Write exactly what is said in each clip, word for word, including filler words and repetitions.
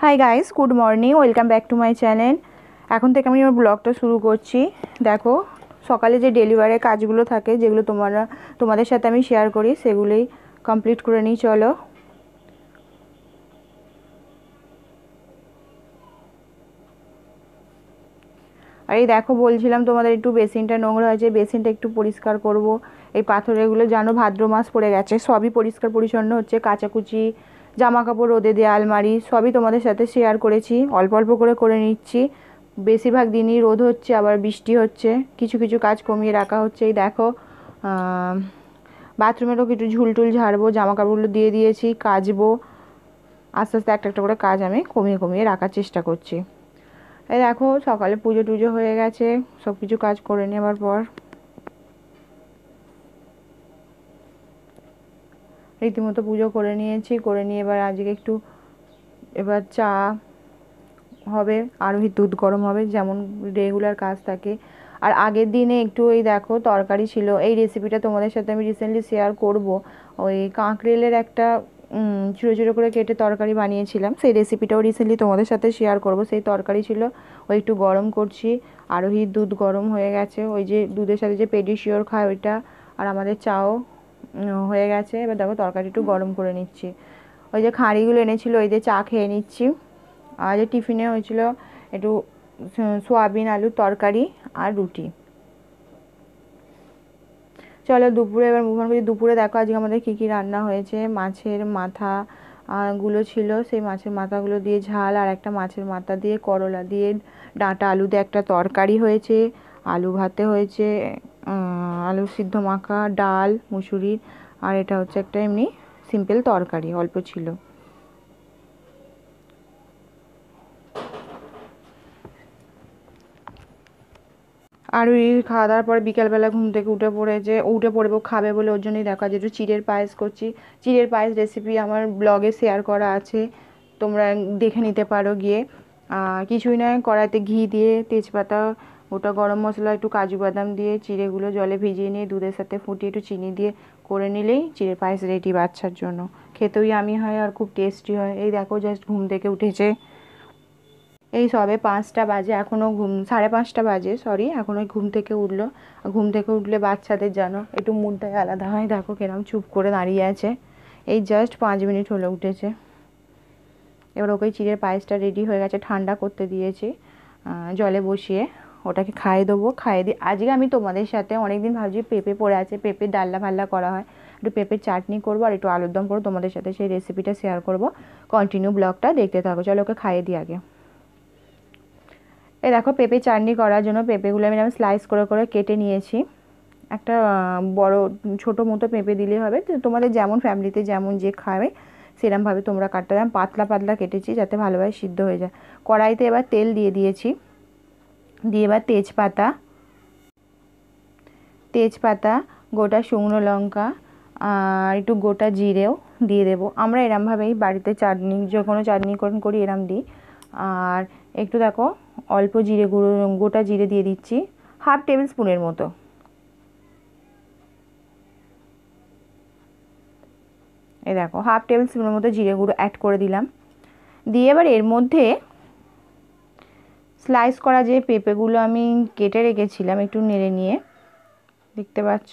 High guys, good morning, welcome back to my channel. এখন থেকে আমি আমার ব্লগটা শুরু করছি। দেখো, সকালে যে ডেলিভারির কাজগুলো থাকে, যেগুলো তোমরা তোমাদের সাথে আমি শেয়ার করি, সেগুলোই কমপ্লিট করে নিই। চলো। আর এই দেখো, বলছিলাম তোমাদের একটু বেসিনটা নোংরা হয়েছে, বেসিনটা একটু পরিষ্কার করব। এই পাথরেগুলো জানো ভাদ্র মাস পড়ে গেছে, সবই পরিষ্কার পরিচ্ছন্ন হচ্ছে। কাচাকুচি, জামা কাপড় রোদে দেওয়া, আলমারি সবই তোমাদের সাথে শেয়ার করেছি। অল্প অল্প করে করে নিচ্ছি। বেশিরভাগ দিনই রোদ হচ্ছে, আবার বৃষ্টি হচ্ছে, কিছু কিছু কাজ কমিয়ে রাখা হচ্ছে। এই দেখো, বাথরুমেরও কিছু ঝুলটুল ঝাড়বো, জামা কাপড়গুলো দিয়ে দিয়েছি, কাচবো। আস্তে আস্তে একটা একটা করে কাজ আমি কমিয়ে কমিয়ে রাখার চেষ্টা করছি। এই দেখো, সকালে পুজো টুজো হয়ে গেছে, সব কিছু কাজ করে নেবার পর রীতিমতো পুজো করে নিয়েছি। করে নিয়ে এবার আজকে একটু এবার চা হবে, আরোহী দুধ গরম হবে, যেমন রেগুলার কাজ থাকে। আর আগের দিনে একটু এই দেখো তরকারি ছিল, এই রেসিপিটা তোমাদের সাথে আমি রিসেন্টলি শেয়ার করব। ওই কাঁকরেলের একটা ছোটো ছোটো করে কেটে তরকারি বানিয়েছিলাম, সেই রেসিপিটাও রিসেন্টলি তোমাদের সাথে শেয়ার করব। সেই তরকারি ছিল, ওই একটু গরম করছি। আরোহীর দুধ গরম হয়ে গেছে, ওই যে দুধের সাথে যে পেডিশিওর খায় ওইটা। আর আমাদের চাও হয়ে গেছে। এবার দেখো তরকারি একটু গরম করে নিচ্ছি। ওই যে খাঁড়িগুলো এনেছিল, ওই যে চা খেয়ে নিচ্ছি। আর যে টিফিনে হয়েছিল একটু সোয়াবিন আলুর তরকারি আর রুটি। চলো দুপুরে এবার মুভ অন করি। দুপুরে দেখো আজকে আমাদের কী কী রান্না হয়েছে। মাছের মাথা গুলো ছিল, সেই মাছের মাথাগুলো দিয়ে ঝাল, আর একটা মাছের মাথা দিয়ে করলা দিয়ে ডাঁটা আলু দিয়ে একটা তরকারি হয়েছে। আলু ভাতে হয়েছে, আলু সিদ্ধ মাখা, ডাল মুসুরির, আর এটা হচ্ছে একটা এমনি সিম্পল তরকারি, অল্প ছিল। আর ওই খাওয়া দাওয়ার পরে বিকেলবেলা ঘুম থেকে উঠে পড়েছে, উঠে পড়বো খাবে বলে, ওর জন্যই দেখা যায় একটু চিড়ের পায়েস করছি। চিড়ের পায়েস রেসিপি আমার ব্লগে শেয়ার করা আছে, তোমরা দেখে নিতে পারো গিয়ে। কিছুই নয়, কড়াইতে ঘি দিয়ে, তেজপাতা, গোটা গরম মশলা, একটু কাজু বাদাম দিয়ে চিড়েগুলো জলে ভিজিয়ে নিয়ে দুধের সাথে ফুটিয়ে একটু চিনি দিয়ে করে নিলেই চিড়ের পায়েস রেডি বাচ্চার জন্য। খেতেও আমি হয় আর খুব টেস্টি হয়। এই দেখো জাস্ট ঘুম থেকে উঠেছে, এই সবে পাঁচটা বাজে, এখনও ঘুম সাড়ে পাঁচটা বাজে, সরি, এখনও ঘুম থেকে উঠলো। ঘুম থেকে উঠলে বাচ্চাদের জানো একটু মুডটাই আলাদা হয়। দেখো কেরম চুপ করে দাঁড়িয়ে আছে, এই জাস্ট পাঁচ মিনিট হলো উঠেছে। এবার ওকে চিড়ের পায়েসটা রেডি হয়ে গেছে, ঠান্ডা করতে দিয়েছি জলে বসিয়ে, ওটাকে খাইয়ে দেবো। খাইয়ে দিই। আজকে আমি তোমাদের সাথে অনেকদিন ভাবছি পেঁপে পড়ে আছে, পেঁপের ডাল্লা ফাল্লা করা হয়, একটু পেঁপের চাটনি করবো আর একটু আলুর দম করবো, তোমাদের সাথে সেই রেসিপিটা শেয়ার করবো। কন্টিনিউ ব্লগটা দেখতে থাকো। চলো ওকে খাইয়ে দিই আগে। এই দেখো, পেঁপে চাটনি করার জন্য পেঁপেগুলো আমি স্লাইস করে করে কেটে নিয়েছি। একটা বড় ছোটো মতো পেঁপে দিলেই হবে, তোমাদের যেমন ফ্যামিলিতে যেমন যে খাবে সেরকমভাবে তোমরা কাটতে দাম। পাতলা পাতলা কেটেছি যাতে ভালোভাবে সিদ্ধ হয়ে যায়। কড়াইতে এবার তেল দিয়ে দিয়েছি, দিয়ে এবার তেজপাতা তেজপাতা গোটা শুকনো লঙ্কা আর একটু গোটা জিরেও দিয়ে দেবো। আমরা এরমভাবেই বাড়িতে চাটনি, যে কোনো চাটনি করি এরম দিই। আর একটু দেখো অল্প জিরে গুঁড়ো, গোটা জিরে দিয়ে দিচ্ছি, হাফ টেবিল স্পুনের মতো। এই দেখো হাফ টেবিল স্পুনের মতো জিরে গুঁড়ো অ্যাড করে দিলাম। দিয়ে এবার এর মধ্যে স্লাইস করা যে পেঁপেগুলো আমি কেটে রেখেছিলাম একটু নেড়ে নিয়ে, দেখতে পাচ্ছ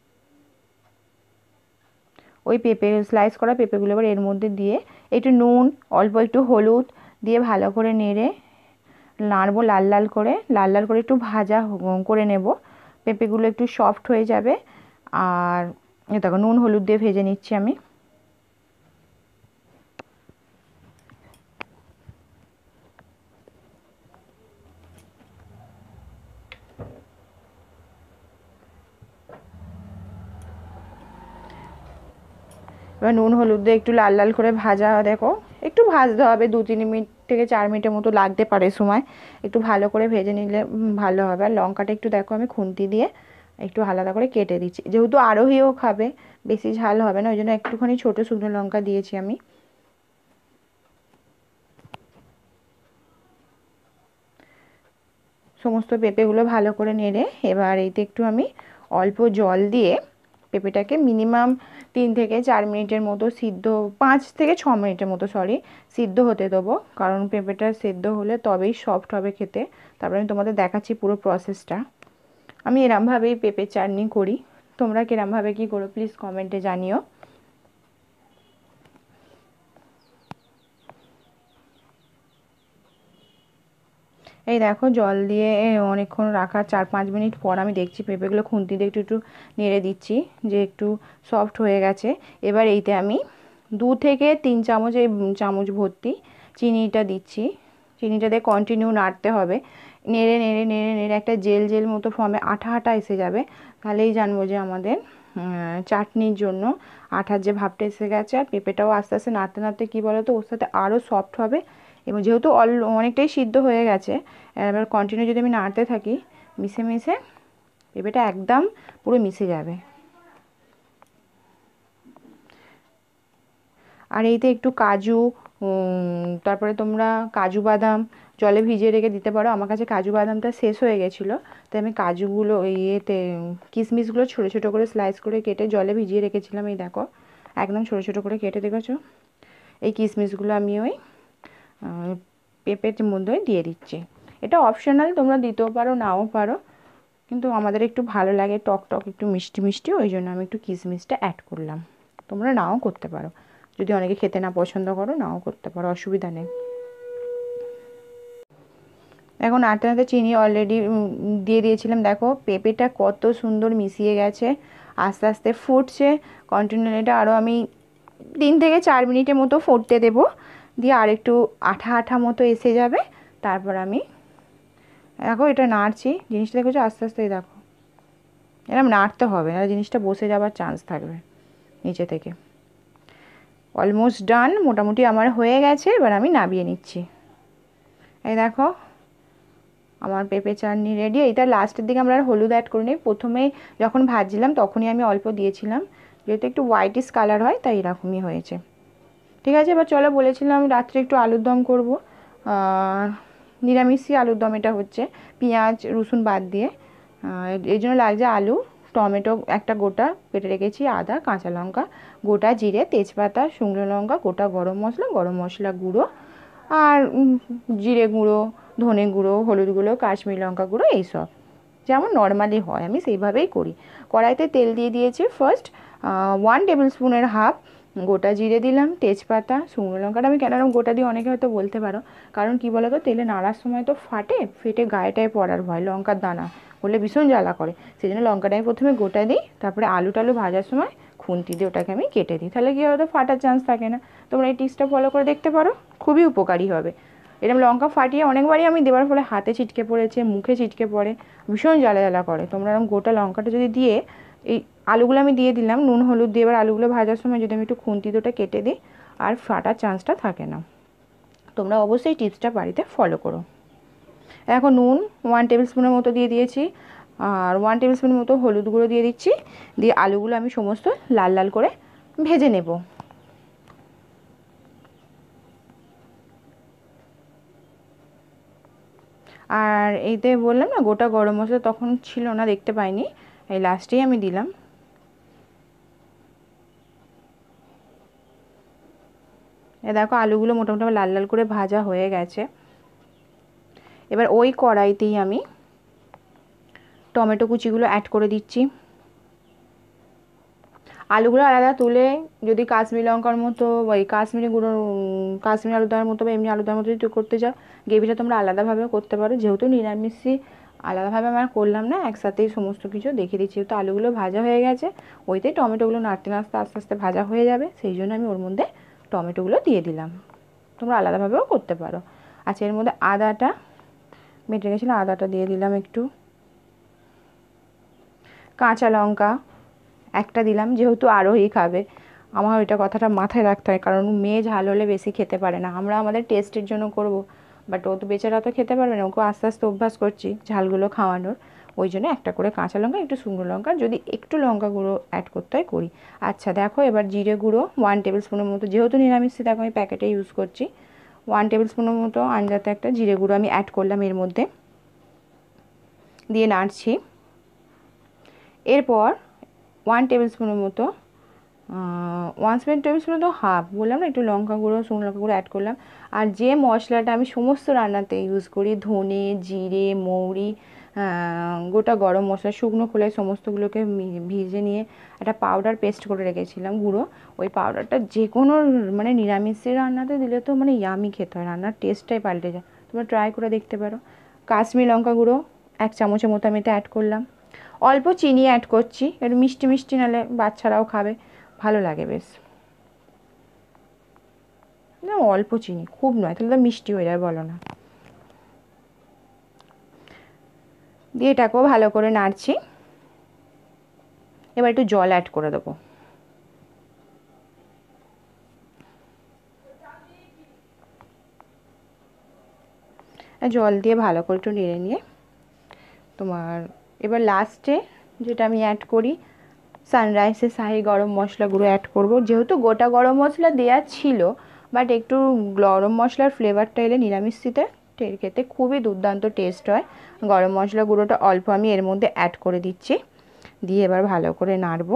ওই পেঁপে স্লাইস করা পেঁপেগুলো এবার এর মধ্যে দিয়ে একটু নুন, অল্প একটু হলুদ দিয়ে ভালো করে নেড়ে নাড়বো, লাল লাল করে লাল লাল করে একটু ভাজা করে নেব। পেঁপেগুলো একটু সফট হয়ে যাবে। আর দেখো নুন হলুদ দিয়ে ভেজে নিচ্ছি আমি। এবার নুন হলুদ দিয়ে একটু লাল লাল করে ভাজা, দেখো একটু ভাজতে হবে, দু তিন মিনিট থেকে চার মিনিটের মতো লাগতে পারে সময়। একটু ভালো করে ভেজে নিলে ভালো হবে। আর লঙ্কাটা একটু দেখো আমি খুন্তি দিয়ে একটু আলাদা করে কেটে দিচ্ছি, যেহেতু আরোহীও খাবে, বেশি ঝাল হবে না, ওই জন্য একটুখানি ছোটো শুকনো লঙ্কা দিয়েছি আমি। সমস্ত পেঁপেগুলো ভালো করে নেড়ে এবার এইতে একটু আমি অল্প জল দিয়ে পেঁপেটাকে মিনিমাম তিন থেকে চার মিনিটের মতো সিদ্ধ, পাঁচ থেকে ছ মিনিটের মতো সরি সিদ্ধ হতে দেবো, কারণ পেঁপেটা সিদ্ধ হলে তবেই সফট হবে খেতে। তারপরে আমি তোমাদের দেখাচ্ছি পুরো প্রসেসটা। আমি এরমভাবেই পেঁপের চাটনি করি, তোমরা কিরমভাবে কী করো প্লিজ কমেন্টে জানিও। এই দেখো জল দিয়ে অনেকক্ষণ রাখা, চার পাঁচ মিনিট পর আমি দেখছি পেঁপেগুলো খুন্তি দিয়ে একটু একটু নেড়ে দিচ্ছি যে একটু সফট হয়ে গেছে। এবার এইতে আমি দু থেকে তিন চামচ এই চামচ ভর্তি চিনিটা দিচ্ছি। চিনিটা দিয়ে কন্টিনিউ নাড়তে হবে, নেড়ে নেড়ে নেড়ে নেড়ে একটা জেল জেল মতো ফর্মে আঠা আঠা এসে যাবে, তাহলেই জানবো যে আমাদের চাটনির জন্য আঠার যে ভাবটা এসে গেছে। আর পেঁপেটাও আস্তে আস্তে নাড়তে নাড়তে কী বলো তো ওর সাথে আরও সফট হবে, এবং যেহেতু অল অনেকটাই সিদ্ধ হয়ে গেছে, এবার কন্টিনিউ যদি আমি নাড়তে থাকি মিশে মিশে পেঁপেটা একদম পুরো মিশে যাবে। আর এইতে একটু কাজু, তারপরে তোমরা কাজু বাদাম জলে ভিজিয়ে রেখে দিতে পারো। আমার কাছে কাজু বাদামটা শেষ হয়ে গেছিলো, তাই আমি কাজুগুলো ইয়েতে কিশমিশগুলো ছোটো ছোটো করে স্লাইস করে কেটে জলে ভিজিয়ে রেখেছিলাম। এই দেখো একদম ছোটো ছোটো করে কেটে দেখেছো, এই কিশমিশগুলো আমি ওই পেঁপের মধ্যে দিয়ে দিচ্ছি। এটা অপশনাল, তোমরা দিতেও পারো নাও পারো, কিন্তু আমাদের একটু ভালো লাগে টক টক একটু মিষ্টি মিষ্টি, ওই জন্য আমি একটু কিশমিশটা অ্যাড করলাম। তোমরা নাও করতে পারো, যদি অনেকে খেতে না পছন্দ করো নাও করতে পারো, অসুবিধা নেই। এখন নাড়তে নাড়তে চিনি অলরেডি দিয়ে দিয়েছিলাম, দেখো পেঁপেটা কত সুন্দর মিশিয়ে গেছে, আস্তে আস্তে ফুটছে কন্টিনিউ। এটা আরও আমি তিন থেকে চার মিনিটের মতো ফুটতে দেবো, দিয়ে আর একটু আঠা আঠা মতো এসে যাবে। তারপর আমি দেখো এটা নাড়ছি, জিনিসটা দেখেছো আস্তে আস্তে, দেখো এরকম নাড়তে হবে, আর জিনিসটা বসে যাওয়ার চান্স থাকবে নিচে থেকে। অলমোস্ট ডান, মোটামুটি আমার হয়ে গেছে, এবার আমি নামিয়ে নিচ্ছি। এই দেখো আমার পেঁপে চাটনি রেডি। এইটা লাস্টের দিকে আমরা আর হলুদ অ্যাড করিনি, প্রথমে যখন ভাজছিলাম তখনই আমি অল্প দিয়েছিলাম, যেহেতু একটু হোয়াইটিশ কালার হয় তাই এরকমই হয়েছে। ঠিক আছে, এবার চলো বলেছিলাম রাত্রে একটু আলুর দম করবো, নিরামিষই আলুর দম এটা হচ্ছে, পেঁয়াজ রসুন বাদ দিয়ে। এই জন্য লাগছে আলু, টমেটো একটা গোটা কেটে রেখেছি, আদা কাঁচা লঙ্কা, গোটা জিরে তেজপাতা শুকনো লঙ্কা, গোটা গরম মশলা, গরম মশলা গুঁড়ো, আর জিরে গুঁড়ো ধনে গুঁড়ো হলুদ গুঁড়ো কাশ্মীরি লঙ্কা গুঁড়ো, এইসব যেমন নর্মালি হয় আমি সেইভাবেই করি। কড়াইতে তেল দিয়ে দিয়েছি, ফার্স্ট ওয়ান টেবিল স্পুনের হাফ গোটা জিরে দিলাম, তেজপাতা শুকনো লঙ্কাটা আমি কেন গোটা দিয়ে অনেকে হয়তো বলতে পারো, কারণ কি বলো তো তেলে নাড়ার সময় তো ফাটে, ফেটে গায়েটায় পড়ার ভয়, লঙ্কার দানা বললে ভীষণ জ্বালা করে, সেই জন্য লঙ্কাটা আমি প্রথমে গোটা দিই, তারপরে আলু টালু ভাজার সময় খুন্তি দিয়ে ওটাকে আমি কেটে দিই, তাহলে কী হয়তো ফাটার চান্স থাকে না। তোমরা এই টিপসটা ফলো করে দেখতে পারো, খুবই উপকারী হবে। এরকম লঙ্কা ফাটিয়ে অনেকবারই আমি দেওয়ার ফলে হাতে ছিটকে পড়েছে, মুখে ছিটকে পড়ে, ভীষণ জ্বালা জ্বালা করে। তোমরা এরকম গোটা লঙ্কাটা যদি দিয়ে এই আলুগুলো আমি দিয়ে দিলাম নুন হলুদ দিয়ে, এবার আলুগুলো ভাজার সময় যদি আমি একটু খুন্তি দুটো কেটে দিই আর ফাটার চান্সটা থাকে না। তোমরা অবশ্যই টিপসটা বাড়িতে ফলো করো। এখন নুন ওয়ান টেবিল স্পুনের মতো দিয়ে দিয়েছি, আর ওয়ান টেবিল স্পুনের মতো হলুদ গুঁড়ো দিয়ে দিচ্ছি, দিয়ে আলুগুলো আমি সমস্ত লাল লাল করে ভেজে নেব। আর এইতে বললাম না গোটা গরম মশলা তখন ছিল না, দেখতে পাইনি, এই লাস্টেই আমি দিলাম। এ দেখো আলুগুলো মোটামুটি লাল লাল করে ভাজা হয়ে গেছে। এবার ওই কড়াইতেই আমি টমেটো কুচিগুলো অ্যাড করে দিচ্ছি। আলুগুলো আলাদা তুলে যদি কাশ্মীরি লঙ্কার মতো ওই কাশ্মীরি গুঁড়ো কাশ্মীরি আলুদার মতো বা এমনি আলুদার মতো যদি করতে চাও গ্রেভিটা তোমরা আলাদাভাবেও করতে পারো, যেহেতু নিরামিষই আলাদাভাবে আমার করলাম না, একসাথেই সমস্ত কিছু দেখিয়ে দিচ্ছি। যেহেতু আলুগুলো ভাজা হয়ে গেছে, ওইতে টমেটোগুলো নাড়তে নাড়তে আস্তে আস্তে ভাজা হয়ে যাবে, সেই জন্য আমি ওর মধ্যে টমেটোগুলো দিয়ে দিলাম। তোমরা আলাদাভাবেও করতে পারো। আচ্ছা, এর মধ্যে আদাটা বেটে গেছিলো, আদাটা দিয়ে দিলাম একটু, কাঁচা লঙ্কা একটা দিলাম, যেহেতু আরোহী খাবে আমার ওইটা কথাটা মাথায় রাখতে হয়, কারণ মেয়ে ঝাল হলে বেশি খেতে পারে না, আমরা আমাদের টেস্টের জন্য করব, বাট ও তো বেচারা তো খেতে পারবে না, ওকে আস্তে আস্তে অভ্যাস করছি ঝালগুলো খাওয়ানোর, ওই জন্য একটা করে কাঁচা লঙ্কা একটু শুকনো লঙ্কা যদি একটু লঙ্কা গুঁড়ো অ্যাড করতে হয় করি। আচ্ছা দেখো এবার জিরে গুঁড়ো ওয়ান টেবিল স্পুনের মতো, যেহেতু নিরামিষ দেখো আমি প্যাকেটে ইউজ করছি, ওয়ান টেবিল স্পুনের মতো আঞ্জাতে একটা জিরে গুঁড়ো আমি অ্যাড করলাম এর মধ্যে, দিয়ে নাড়ছি। এরপর ওয়ান টেবিল স্পুনের মতো, ওয়ান স্পুন টেবিল স্পুন তো হাফ বললাম না, একটু লঙ্কা গুঁড়ো শুকনো লঙ্কা গুঁড়ো অ্যাড করলাম। আর যে মশলাটা আমি সমস্ত রান্নাতে ইউজ করি, ধনে, জিরে, মৌরি, গোটা গরম মশলা, শুকনো খোলায় সমস্তগুলোকে ভিজে নিয়ে একটা পাউডার পেস্ট করে রেখেছিলাম গুঁড়ো, ওই পাউডারটা যে কোনো মানে নিরামিষের রান্নাতে দিলে তো মানে ইয়ামি খেতে হয়, রান্নার টেস্টটাই পাল্টে যায়। তোমরা ট্রাই করে দেখতে পারো। কাশ্মীরি লঙ্কা গুঁড়ো এক চামচের মতো আমি এটা অ্যাড করলাম। অল্প চিনি অ্যাড করছি, একটু মিষ্টি মিষ্টি নালে বাচ্চারাও খাবে, ভালো লাগে বেশ। না অল্প চিনি, খুব নয়, তাহলে তো মিষ্টি হয়ে যাবে, বলো না। দিয়ে এটাকেও ভালো করে নাড়ছি। এবার একটু জল অ্যাড করে দেবো। জল দিয়ে ভালো করে একটু নেড়ে নিয়ে তোমার এবার লাস্টে যেটা আমি অ্যাড করি, সানরাইসের শাহি গরম মশলা গুঁড়ো অ্যাড করব। যেহেতু গোটা গরম মশলা দেওয়া ছিল, বাট একটু গরম মশলার ফ্লেভারটা এলে নিরামিষিতে খেতে খুবই দুর্দান্ত টেস্ট হয়। গরম মশলা গুঁড়োটা অল্প আমি এর মধ্যে অ্যাড করে দিচ্ছি, দিয়ে এবার ভালো করে নাড়বো।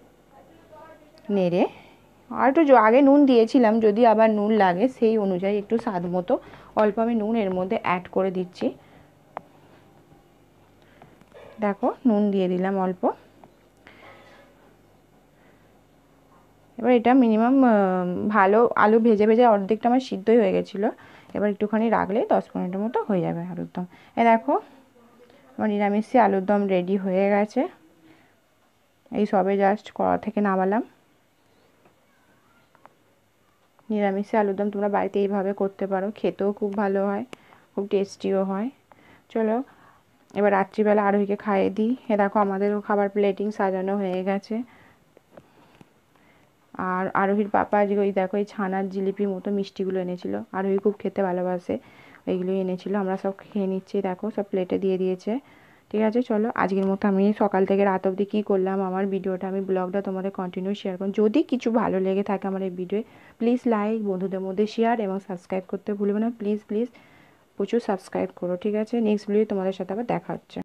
নেড়ে আর একটু আগে নুন দিয়েছিলাম, যদি আবার নুন লাগে সেই অনুযায়ী একটু স্বাদ মতো অল্প আমি নুন এর মধ্যে অ্যাড করে দিচ্ছি। দেখো নুন দিয়ে দিলাম অল্প। এবার এটা মিনিমাম ভালো আলু ভেজে ভেজে অর্ধেকটা আমার সিদ্ধই হয়ে গেছিলো, এবার একটুখানি রাখলে দশ পনেরোটার মতো হয়ে যাবে আলুর দম। এ দেখো আমার নিরামিষি আলুর দম রেডি হয়ে গেছে, এই সবে জাস্ট কড়া থেকে নামালাম। নিরামিষি আলুর দম তোমরা বাড়িতে এইভাবে করতে পারো, খেতেও খুব ভালো হয়, খুব টেস্টিও হয়। চলো এবার রাত্রিবেলা আরোহীকে খাইয়ে দিই। এ দেখো আমাদেরও খাবার প্লেটিং সাজানো হয়ে গেছে। আর আরোহীর পাপা আজকে ওই দেখো এই ছানার জিলিপি মতো মিষ্টিগুলো এনেছিল, আরোহী খুব খেতে ভালোবাসে, ওইগুলোই এনেছিল। আমরা সব খেয়ে নিচ্ছি, দেখো সব প্লেটে দিয়ে দিয়েছে। ঠিক আছে চলো আজকের মতো আমি সকাল থেকে রাত অবধি কী করলাম আমার ভিডিওটা, আমি ব্লগটা তোমাদের কন্টিনিউ শেয়ার করুন। যদি কিছু ভালো লেগে থাকে আমার এই ভিডিও, প্লিজ লাইক, বন্ধুদের মধ্যে শেয়ার এবং সাবস্ক্রাইব করতে ভুলবে না। প্লিজ প্লিজ প্রচুর সাবস্ক্রাইব করো। ঠিক আছে, নেক্সট ভিডিও তোমাদের সাথে আবার দেখা হচ্ছে।